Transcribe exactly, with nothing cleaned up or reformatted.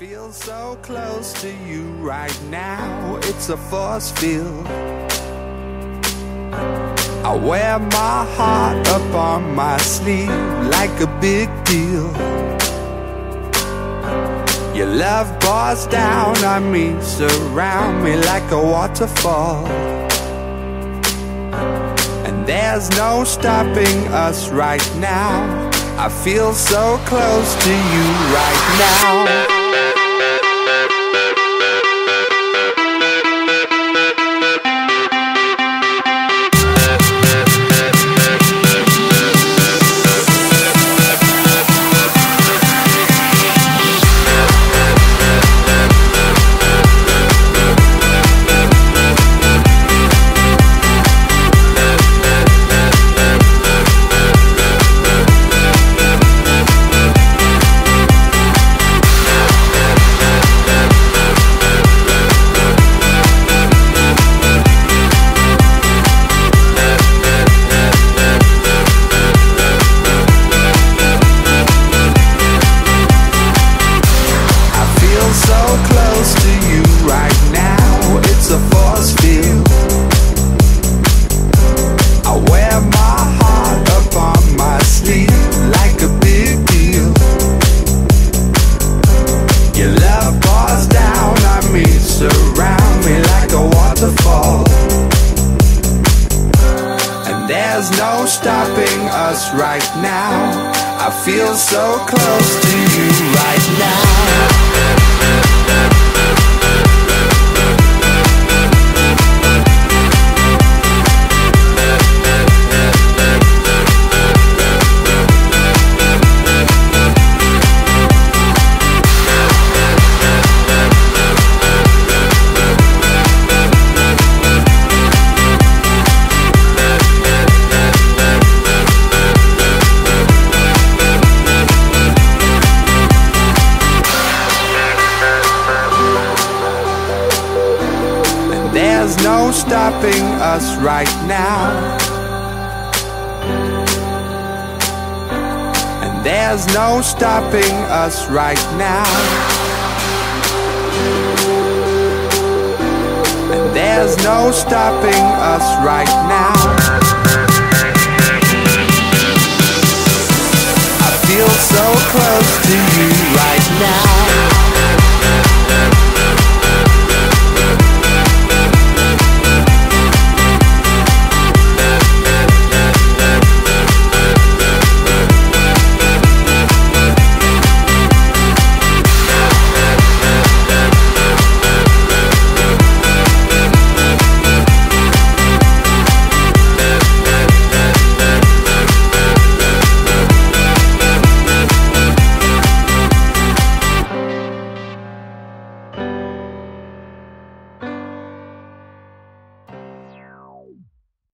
feel so close to you right now, it's a force field. I wear my heart up on my sleeve like a big deal. Your love pours down on me, surround me like a waterfall. And there's no stopping us right now. I feel so close to you right now. There's no stopping us right now. I feel so close to you right now. There's no stopping us right now. And there's no stopping us right now. And there's no stopping us right now. I feel so close to you right now.